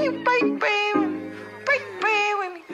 you break bread with me? Break bread with me.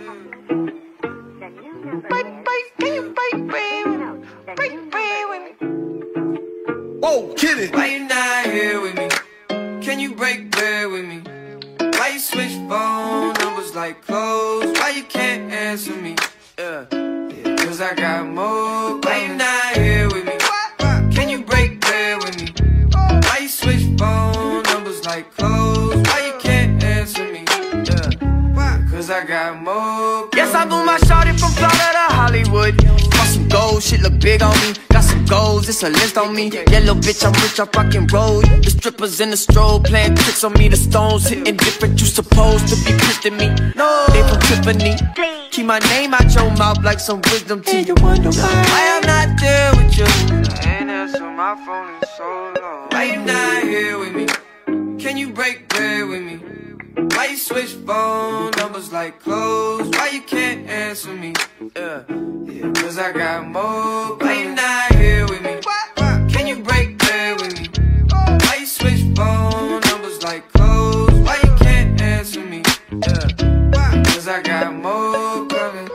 Can you break bread with me? Break bread with me. Whoa, kill it. Why you not here with me? Can you break bread with me? Why you switch phone numbers like clothes? Why you can't answer me? Yeah, cause I got more. Why you not here with me? Can you break bread with me? Why you switch phone numbers like clothes? Why you can't answer me? Yeah, cause I got more. Yes, I moved my shawty from Florida to Hollywood. Got some gold, shit look big on me. Got some goals, it's a list on me. Yeah, little bitch, I'm rich, I rock and roll. The strippers in the strobe playing tricks on me. The stones hitting different, you supposed to be pissed at me. No, they from Tiffany. Keep my name out your mouth like some wisdom teeth. You wonder why I'm not there with you. I ain't answer my phone in so long. Why you not here with me? Can you break bread with me? Why you switch phone numbers like clothes? Why you can't answer me? Yeah, cause I got more. Why you not here with me? Can you break bread with me? Why you switch phone numbers like clothes? Why you can't answer me? Yeah, cause I got more coming.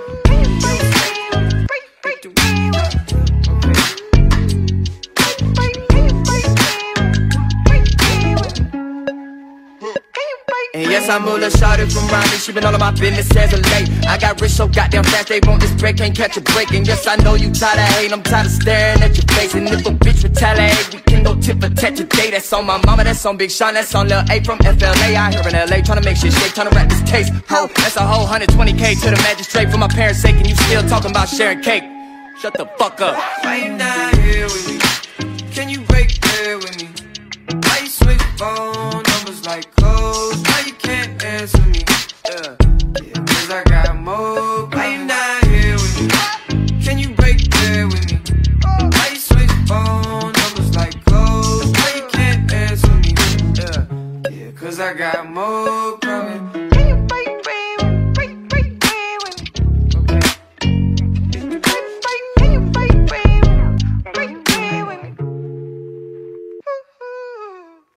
And yes, I moved a shawty from Raleigh. She been all of my business as of late. I got rich so goddamn fast, they want this break, can't catch a break. And yes, I know you tired of hating, I'm tired of staring at your face. And if a bitch retaliate, we can go tit for tat today. That's on my mama, that's on Big Sean, that's on Lil A from FLA. Out here in LA, tryna make shit shake, tryna rap this case. Ho, that's a whole 120K to the magistrate for my parents' sake. And you still talking about sharing cake. Shut the fuck up. Why you not here with me? Can you break bread with me? Why you switch phone numbers like clothes? Why you can't answer me? Yeah, cause I got more. Why you not here with me? Can you break bread with me? Why you switch phone numbers like clothes? Why you can't answer me? Yeah, cause I got more.